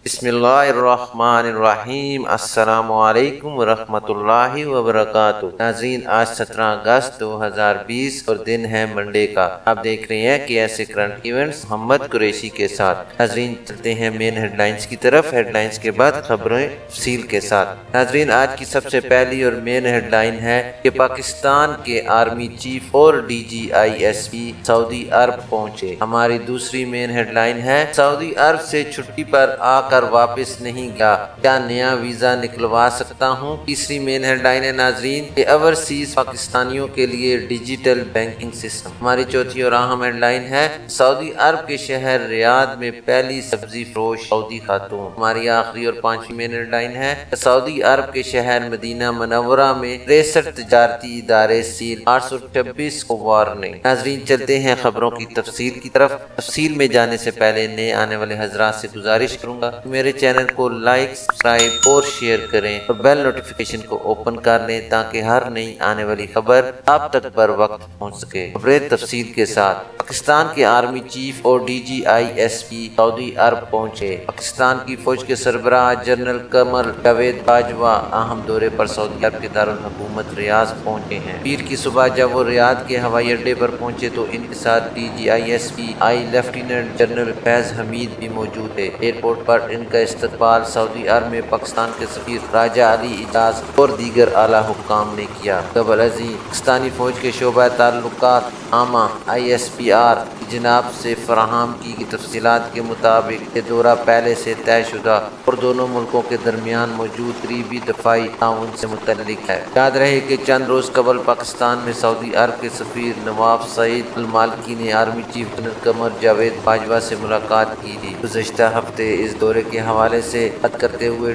बिस्मिल्लाहिर्रहमानिर्रहीम। अस्सलामुअलैकुम वरहमतुल्लाहि वबरकातुहू। नाज़रीन, आज 17 अगस्त 2020 और दिन है मंडे का। आप देख रहे हैं KSA current events Mohammad Qureshi के साथ। नाज़रीन, चलते हैं मेन हेडलाइंस की तरफ। हेडलाइंस के बाद खबरें तफसील के साथ। नाज़रीन, आज की सबसे पहली और मेन हेडलाइन है कि पाकिस्तान के आर्मी चीफ और DGISP सऊदी अरब पहुंचे। हमारी दूसरी मेन हेडलाइन है सऊदी अरब से छुट्टी पर आकर वापस नहीं गया, क्या नया वीजा निकलवा सकता हूं। तीसरी मेन हेडलाइन है नाजरीन कि ओवरसीज पाकिस्तानियों के लिए डिजिटल बैंकिंग सिस्टम। हमारी चौथी और अहम हेडलाइन है सऊदी अरब के शहर रियाद में पहली सब्जी फरोश सऊदी खातून। हमारी आखिरी और पांचवी मेन हेडलाइन है सऊदी अरब के शहर मदीना मनव्वरा में 63 तजारती इदारे सील, 826 को वार्निंग। नाजरीन, चलते हैं खबरों की तफसील की तरफ। तफसील में जाने से पहले नए आने वाले हजरात से गुजारिश करूंगा मेरे चैनल को लाइक, सब्सक्राइब और शेयर करें और बेल नोटिफिकेशन को ओपन कर लें ताकि हर नई आने वाली खबर आप तक बर वक्त पहुंच सके। खबरें तफसील के साथ। पाकिस्तान के आर्मी चीफ और DGISP सऊदी अरब पहुंचे। पाकिस्तान की फौज के सरबराह जनरल कमर जावेद बाजवा अहम दौरे पर सऊदी अरब के दारुल हुकूमत रियाद पहुंचे हैं। पीर की सुबह जब वो रियाद के हवाई अड्डे पर पहुंचे तो इनके साथ DGISP lieutenant general Faiz Hameed भी मौजूद थे। एयरपोर्ट पर इनका इस्तकबाल सऊदी अरब में पाकिस्तान के सफीर राजा अली इजाज और दीगर आला हुक्काम ने किया। पाकिस्तानी फौज के शोबा ताल्लुकात आमा ISPR जनाब से फराहम की तफसीलात के मुताबिक ये दौरा पहले से तयशुदा और दोनों मुल्कों के दरमियान मौजूद करीबी दफाई ताउन से मुतल्लिक है। याद रहे कि चंद रोज़ कबल पाकिस्तान में सऊदी अरब के सफीर नवाब सईद अल मालिकी ने army chief general Qamar Javed Bajwa से मुलाकात की थी। गुज़श्ता हफ्ते इस दौरे के हवाले से बात करते हुए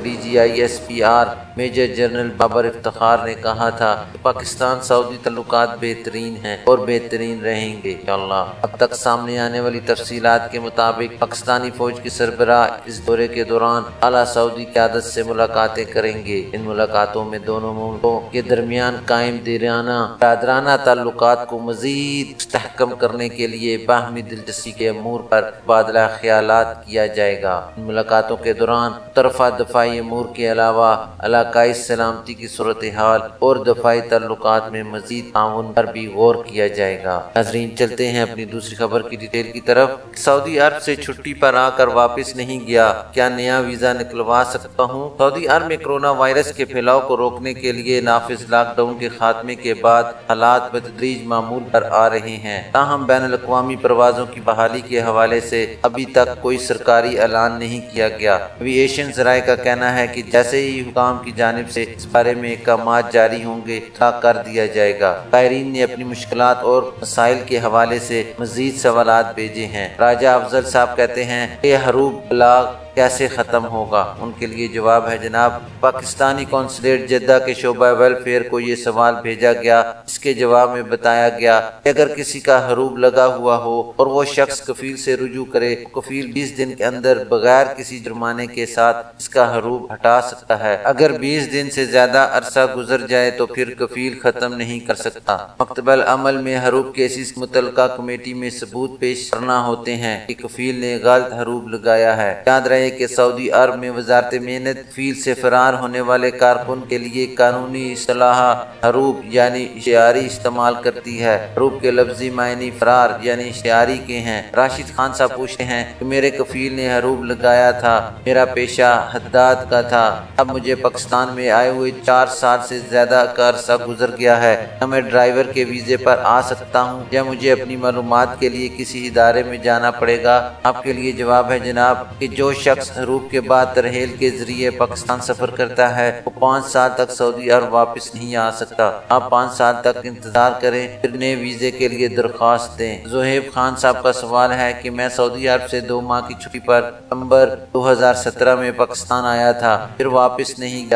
DGISPR major general Babar Iftikhar ने कहा था कि पाकिस्तान सऊदी तल्लुकात बेहतरीन हैं और बेहतरीन रहेंगे इंशाअल्लाह। अब तक सामने आने वाली तफसीलात के मुताबिक पाकिस्तानी फौज के सरबराह इस दौरे के दौरान आला सऊदी क़यादत से मुलाकातें करेंगे। इन मुलाकातों में दोनों मुल्कों के दरमियान कायम दिराना बरादराना ताल्लुकात को मजीद मुस्तहकम करने के लिए बाहमी दिलचस्पी के अमूर पर तबादला ख्यालात किया जाएगा। इन मुलाकातों के दौरान तरफा दफाई अमूर के अलावा इलाकाई सलामती की सूरत हाल और दफाई ताल्लुकात में मजीद ताउन पर भी गौर किया जाएगा। नाज़रीन, चलते हैं अपनी दूसरी खबर की डिटेल की तरफ। सऊदी अरब से छुट्टी पर आकर वापस नहीं गया, क्या नया वीजा निकलवा सकता हूँ। सऊदी अरब में कोरोना वायरस के फैलाव को रोकने के लिए नाफिज लॉकडाउन के खात्मे के बाद हालात बतदरीज मामूल पर आ रहे हैं। ताहम बैनुल-अक़वामी परवाज़ों की बहाली के हवाले से अभी तक कोई सरकारी ऐलान नहीं किया गया। एविएशन ज़राए का कहना है कि जैसे ही हुकाम की जानिब से इस बारे में इक़दामात जारी होंगे कर दिया जाएगा। तायरीन ने अपनी मुश्किलात और मसाइल के हवाले से मजीद सवालात भेजे हैं। राजा अफजल साहब कहते हैं कि हरूब बलाग कैसे ख़त्म होगा। उनके लिए जवाब है जनाब, पाकिस्तानी कौंसलेट जद्दा के शोबा वेलफेयर को ये सवाल भेजा गया। इसके जवाब में बताया गया कि अगर किसी का हरूब लगा हुआ हो और वो शख्स कफील से रुजू करे, कफील 20 दिन के अंदर बगैर किसी जुर्माने के साथ इसका हरूब हटा सकता है। अगर 20 दिन से ज्यादा अरसा गुजर जाए तो फिर कफील खत्म नहीं कर सकता। मकतबल अमल में हरूब केसेस मुतलका कमेटी में सबूत पेश करना होते हैं कि कफील ने गलत हरूब लगाया है। याद रहे कि सऊदी अरब में वजारत मेहनत फील्ड से फरार होने वाले कारकुन के लिए कानूनी इस्तिलाह हरूब यानी इश्तियारी इस्तेमाल करती है। हरूब के लफ्जी मायने फरार यानी इश्तियारी के हैं। राशिद खान साहब पूछते हैं कि मेरे कफील ने हरूब लगाया था, मेरा पेशा हद्दाद का था, अब मुझे पाकिस्तान में आए हुए 4 साल से ज्यादा का अरसा गुजर गया है, क्या मैं ड्राइवर के वीजे पर आ सकता हूँ या मुझे अपनी मालूमात के लिए किसी इदारे में जाना पड़ेगा। आपके लिए जवाब है जनाब कि जो शख्स हरूब के बाद तरहेल के जरिए पाकिस्तान सफर करता है वो 5 साल तक सऊदी अरब वापस नहीं आ सकता। आप 5 साल तक इंतजार करें, फिर नए वीजे के लिए दरख्वास्त दें। जोहेब खान साहब का सवाल है कि मैं सऊदी अरब से 2 माह की छुट्टी पर नवंबर 2017 में पाकिस्तान आया था, फिर वापस नहीं गया,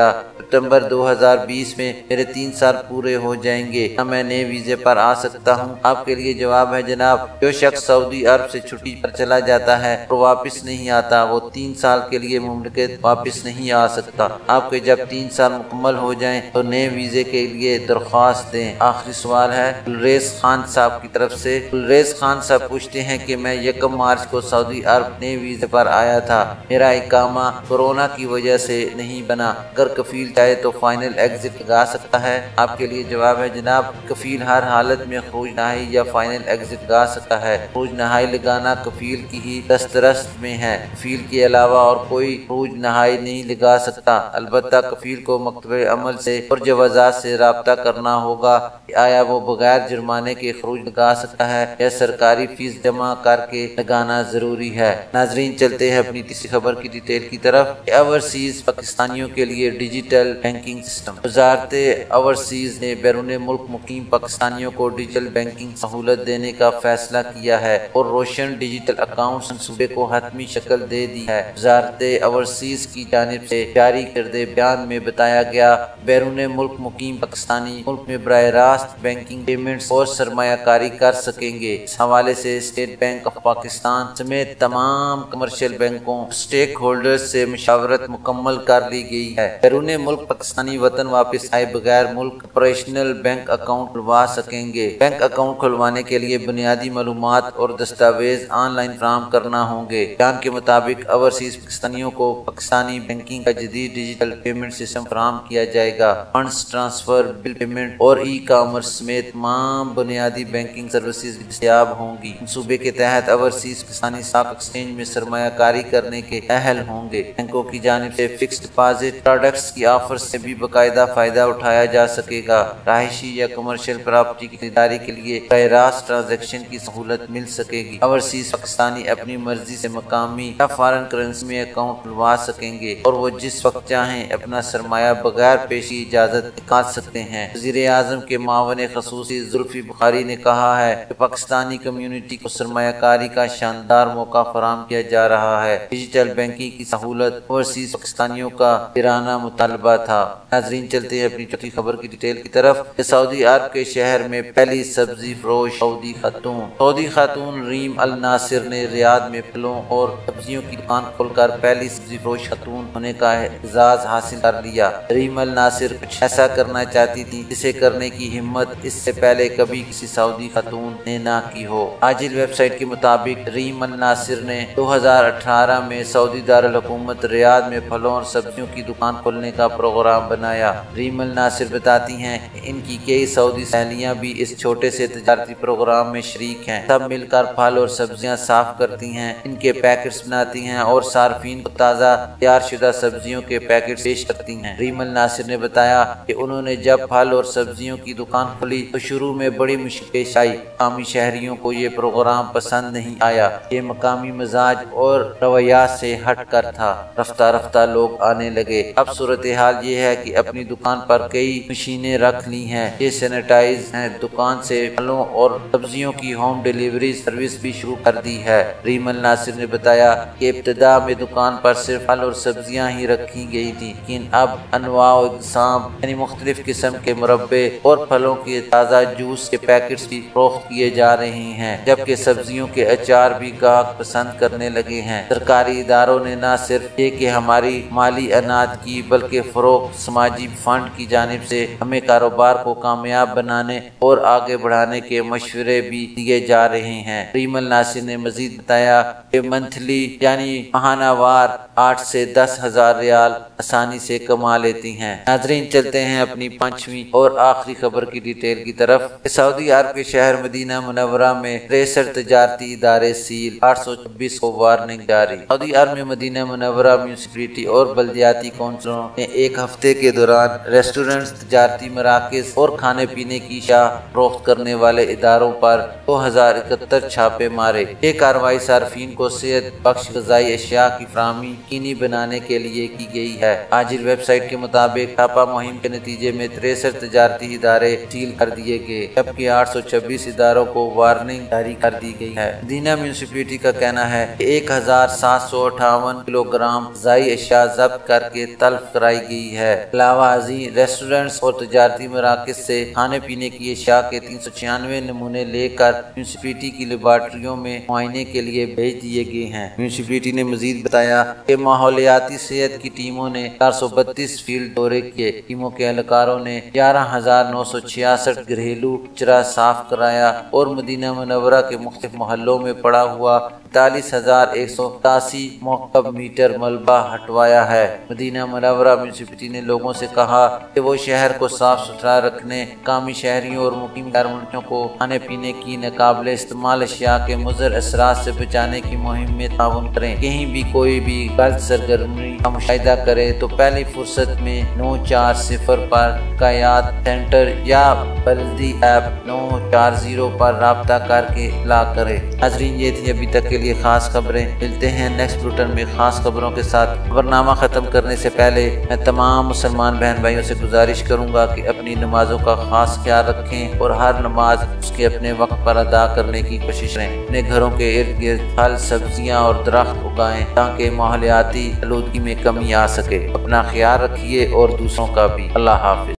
सितंबर 2020 में मेरे 3 साल पूरे हो जाएंगे, क्या मैं नए वीजे पर आ सकता हूँ? आपके लिए जवाब है जनाब, जो शख्स सऊदी अरब से छुट्टी पर चला जाता है और वापस नहीं आता, वो 3 साल के लिए मुमलिकत वापस नहीं आ सकता। आपके जब 3 साल मुकम्मल हो जाएं तो नए वीजे के लिए दरख्वास्त दें। आखिरी सवाल है गुलरेज खान साहब की तरफ से। गुलरेज खान साहब पूछते हैं कि मैं 1 मार्च को सऊदी अरब नए वीजे पर आया था, मेरा इकामा कोरोना की वजह से नहीं बना, अगर कफील चाहे तो फाइनल एग्जिट लगा सकता है? आपके लिए जवाब है जनाब, कफील हर हालत में खरूज नहाई या फाइनल एग्जिट लगा सकता है। खरूज नहाई लगाना कफील की ही दस्तरस्त में है, कफील के अलावा और कोई खरूज नहाई नहीं लगा सकता। अलबत्ता कफील को मकतबे अमल से और जवाजात से राब्ता करना होगा कि आया वो बगैर जुर्माने के खरूज लगा सकता है या सरकारी फीस जमा करके लगाना जरूरी है। नाजरीन, चलते हैं अपनी तीसरी खबर की डिटेल की तरफ। ओवरसीज पाकिस्तानियों के लिए डिजिटल बैंकिंग सिस्टम। वजारत ओवरसीज ने बैरून मुल्क मुकीम पाकिस्तानियों को डिजिटल बैंकिंग सहूलत देने का फैसला किया है और रोशन डिजिटल अकाउंट मंसूबे को हतमी शक्ल दे दी है। वजारत ओवरसीज की जानिब से जारी करदे बयान में बताया गया, बैरून मुल्क मुकीम पाकिस्तानी मुल्क में बराह रास्त बैंकिंग पेमेंट्स और सरमायाकारी कर सकेंगे। इस हवाले से स्टेट बैंक ऑफ पाकिस्तान समेत तमाम कमर्शियल बैंकों स्टेक होल्डर्स से मशावरत मुकम्मल कर ली गई है। बैरून मुल्क पाकिस्तानी वतन वापस आए बगैर मुल्क ऑपरेशनल बैंक अकाउंट खुलवा सकेंगे। बैंक अकाउंट खुलवाने के लिए बुनियादी मालूमात और दस्तावेज ऑनलाइन फराहम करना होंगे। बयान के मुताबिक ओवरसीज पाकिस्तानियों को पाकिस्तानी बैंकिंग का जदीद डिजिटल पेमेंट सिस्टम फराहम किया जाएगा। फंड्स ट्रांसफर, बिल पेमेंट और ई कॉमर्स समेत तमाम बुनियादी बैंकिंग सर्विसेज दस्तयाब होंगी। मंसूबे के तहत ओवरसीज पाकिस्तानी स्टॉक एक्सचेंज में सरमायाकारी करने के अहल होंगे। बैंकों की जानिब से फिक्स डिपॉजिट प्रोडक्ट्स की ऑफर से भी बाकायदा फायदा उठाया जा सकेगा। रहायशी या कमर्शियल प्रॉपर्टी की खरीदारी के लिए बराह रास्त ट्रांजैक्शन की सहूलत मिल सकेगी। ओवरसीज पाकिस्तानी अपनी मर्जी से मकामी या फॉरेन करेंसी में अकाउंट खुलवा सकेंगे और वो जिस वक्त चाहें अपना सरमाया बगैर पेशी इजाजत निकाल सकते हैं। वज़ीर आज़म के मावन ख़ुसूसी जुल्फ़ी बुखारी ने कहा है कि पाकिस्तानी कम्युनिटी को सरमायाकारी का शानदार मौका फराहम किया जा रहा है। डिजिटल बैंकिंग की सहूलत ओवरसीज पाकिस्तानियों का तिराना मुतालबा था। नाज़रीन, चलते हैं अपनी चौथी खबर की डिटेल की तरफ। सऊदी अरब के शहर में पहली सब्जी फरोश सऊदी खातून रीम अल नासिर ने रियाद में फलों और सब्जियों की दुकान खोलकर पहली सब्जी फरोश खातून होने का एजाज हासिल कर लिया। रीम अल नासिर कुछ ऐसा करना चाहती थी जिसे करने की हिम्मत इससे पहले कभी किसी सऊदी खातून ने ना की हो। आजिल वेबसाइट के मुताबिक रीम अल नासिर ने 2018 में सऊदी दारुल हुकूमत रियाद में फलों और सब्जियों की दुकान खोलने का प्रोग्राम बनाया। रीम अल नासिर बताती हैं कि इनकी कई सऊदी सहेलियां भी इस छोटे से तजारती प्रोग्राम में शरीक हैं। सब मिलकर फल और सब्जियां साफ करती हैं, इनके पैकेट्स बनाती हैं और सार्फिन को ताज़ा तैयार शुदा सब्जियों के पैकेट पेश करती हैं। रीम अल नासिर ने बताया कि उन्होंने जब फल और सब्जियों की दुकान खोली तो शुरू में बड़ी मुश्किल पेश आई। मकामी शहरियों को ये प्रोग्राम पसंद नहीं आया, ये मकामी मिजाज और रवैयात से हट कर था। रफ्ता रफ्ता लोग आने लगे। अब सूरत हाल ये है कि अपनी दुकान पर कई मशीनें रख ली हैं, ये सैनिटाइज हैं। दुकान से फलों और सब्जियों की होम डिलीवरी सर्विस भी शुरू कर दी है। रीम अल नासिर ने बताया कि इब्तिदा में दुकान पर सिर्फ फल और सब्जियां ही रखी गई थी, लेकिन अब अनवा यानी मुख्तलिफ किस्म के मुरब्बे और फलों के ताज़ा जूस के पैकेट्स भी फरोख्त किए जा रहे हैं, जबकि सब्जियों के अचार भी गाहक पसंद करने लगे हैं। सरकारी इदारों ने न सिर्फ ये कि हमारी माली अनाज की बल्कि फरोख्त समाजी फंड की जानिब से हमें कारोबार को कामयाब बनाने और आगे बढ़ाने के मशवरे भी दिए जा रहे हैं। रीम अल नासिर ने मजीद बताया कि मंथली यानी माहानावार 8 से 10 हजार रियाल आसानी से कमा लेती हैं। नाजरीन, चलते हैं अपनी पांचवी और आखिरी खबर की डिटेल की तरफ। सऊदी अरब के शहर मदीना मुनव्वरा में 63 तजारती इदारे सील, 826 को वार्निंग जारी। सऊदी अरब में मदीना मुनव्वरा म्यूनिसिपैलिटी और बल्दियाती काउंसिलों ने एक हफ्ते के दौरान रेस्टोरेंट्स, तजारती मराकज और खाने पीने की फरोख्त करने वाले इदारों पर 2071 छापे मारे। ये कार्रवाई सार्फिन को सेहत बख्श ग़िज़ाई अशिया की फराहमी यकीनी बनाने के लिए की गई है। आजिल वेबसाइट के मुताबिक छापा मुहिम के नतीजे में 63 तजारती इदारे सील कर दिए गए, जबकि 826 इदारों को वार्निंग जारी कर दी गई है। मदीना म्यूनिसिपैलिटी का कहना है कि 1758 किलोग्राम ग़िज़ाई अशिया जब्त करके तल्फ कराई गई گئی ہے۔ علاوہ ازیں ریسٹورینٹس اور تجارتی مراکز سے کھانے پینے کی اشیاء کے 396 نمونے لے کر میونسپلٹی کی لیبارٹریوں میں معائنے کے لیے بھیج دیے گئے ہیں۔ میونسپلٹی نے مزید بتایا کہ ماحولیاتی صحت کی ٹیموں نے 432 فیلڈ دورے کیے۔ ٹیموں کے اہلکاروں نے 11,966 گھریلو کچرا صاف کرایا اور مدینہ منورہ کے مختلف محلوں میں پڑا ہوا 43,187 مکعب میٹر ملبہ ہٹوایا ہے۔ مدینہ منورہ میونسپلٹی نے لوگوں سے کہا کہ وہ شہر کو صاف ستھرا رکھنے، مقامی شہریوں اور مقیم غیر ملکیوں کو کھانے پینے کی ناقابل استعمال اشیاء کے مضر اثرات سے بچانے کی مہم میں تعاون کریں۔ کہیں بھی کوئی بھی غلط سرگرمی کا مشاہدہ کرے تو پہلی فرصت میں 940 پر شکایات سینٹر یا بلدی ایپ 940 پر رابطہ کر کے اطلاع کرے۔ ناظرین، یہ تھی ابھی تک کے لیے خاص خبریں۔ ملتے ہیں نیکسٹ بلٹن میں خاص خبروں کے ساتھ۔ خبرنامہ ختم کرنے سے پہلے میں تمام مسلمان بہن بھائیوں سے گزارش کروں گا کہ اپنی نمازوں کا خاص خیال رکھیں اور ہر نماز اس کے اپنے وقت پر ادا کرنے کی کوشش کریں۔ اپنے گھروں کے ارد گرد پھل، سبزیاں اور درخت اگائیں تاکہ ماحولیاتی آلودگی میں کمی آ سکے۔ اپنا خیال رکھیے اور دوسروں کا بھی۔ اللہ حافظ۔